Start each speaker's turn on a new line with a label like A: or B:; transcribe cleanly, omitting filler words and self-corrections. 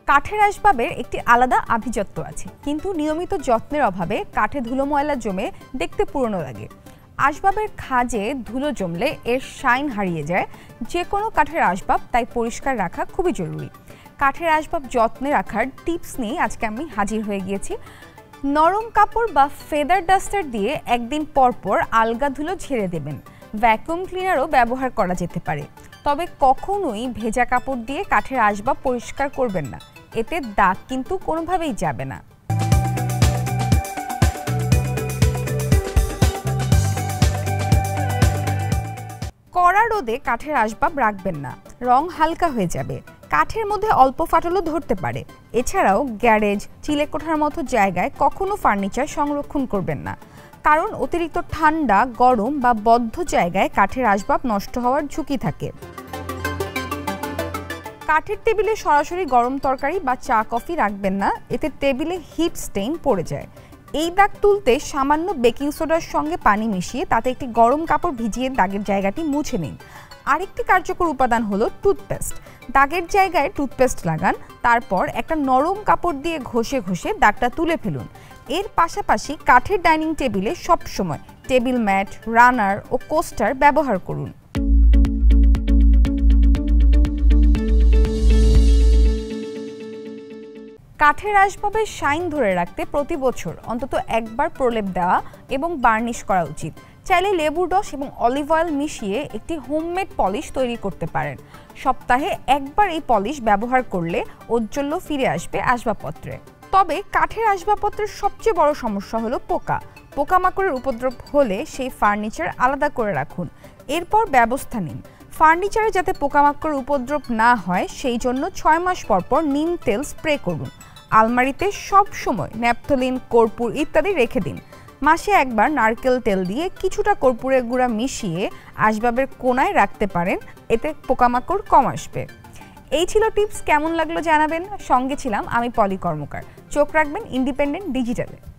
A: কাঠের আসবাবের একটি আলাদা আভিজাত্য আছে, কিন্তু নিয়মিত যত্নের অভাবে কাঠে ধুলো ময়লা জমে দেখতে পুরনো লাগে। আসবাবের খাঁজে ধুলো জমলে এর শাইন হারিয়ে যায়। যে কোনো কাঠের আসবাব তাই পরিষ্কার রাখা খুবই জরুরি। কাঠের আসবাব যত্নে রাখার টিপস নিয়ে আজকে আমি হাজির হয়ে গিয়েছি। নরম কাপড় বা ফেদার ডাস্টার দিয়ে একদিন পর পর আলগা ধুলো ঝেড়ে দেবেন। ভ্যাকুয়াম ক্লিনারও ব্যবহার করা যেতে পারে, তবে কখনোই ভেজা কাপড় দিয়ে কাঠের আসবাব পরিষ্কার করবেন না, এতে দাগ কিন্তু কোনোভাবেই যাবে না। কড়া রোদে কাঠের আসবাব রাখবেন না, রং হালকা হয়ে যাবে, কাঠের মধ্যে অল্প ফাটলও ধরতে পারে। এছাড়াও গ্যারেজ, চিলেকোঠার মতো জায়গায় কখনো ফার্নিচার সংরক্ষণ করবেন না, কারণ অতিরিক্ত ঠান্ডা, গরম বা বদ্ধ জায়গায় কাঠের আসবাব নষ্ট হওয়ার ঝুঁকি থাকে। কাঠের টেবিলে সরাসরি গরম তরকারি বা চা কফি রাখবেন না, এতে টেবিলে হিট স্টেইন পড়ে যায়। এই দাগ তুলতে সামান্য বেকিং সোডার সঙ্গে পানি মিশিয়ে তাতে একটি গরম কাপড় ভিজিয়ে দাগের জায়গাটি মুছে নিন। আরেকটি কার্যকর উপাদান হলো টুথপেস্ট। দাগের জায়গায় টুথপেস্ট লাগান, তারপর একটা নরম কাপড় দিয়ে ঘষে ঘষে দাগটা তুলে ফেলুন। এর পাশাপাশি কাঠের ডাইনিং টেবিলে সবসময় টেবিল ম্যাট, রানার ও কোস্টার ব্যবহার করুন। কাঠের আসবাবের শাইন ধরে রাখতে প্রতি বছর অন্তত একবার প্রলেপ দেওয়া এবং বার্নিশ করা উচিত। চাইলে লেবুর রস এবং অলিভ অয়েল মিশিয়ে একটি হোমমেড পলিশ তৈরি করতে পারেন। সপ্তাহে একবার এই পলিশ ব্যবহার করলে ঔজ্জ্বল্য ফিরে আসবে আসবাবপত্রে। তবে কাঠের আসবাবপত্রের সবচেয়ে বড় সমস্যা হলো পোকামাকড়ের উপদ্রব হলে সেই ফার্নিচার আলাদা করে রাখুন, এরপর ব্যবস্থা নিন। ফার্নিচারে যাতে পোকামাকড়ের উপদ্রব না হয় সেই জন্য 6 মাস পর পর নিম তেল স্প্রে করুন। আলমারিতে সব সময় ন্যাপথলিন, কর্পূর ইত্যাদি রেখে দিন। মাসে একবার নারকেল তেল দিয়ে কিছুটা কর্পূরের গুঁড়া মিশিয়ে আসবাবের কোণায় রাখতে পারেন, এতে পোকামাকড় কম আসবে। এই ছিল টিপস। কেমন লাগলো জানাবেন। সঙ্গে ছিলাম আমি পলি কর্মকার। চোখ রাখবেন ইন্ডিপেন্ডেন্ট ডিজিটালে।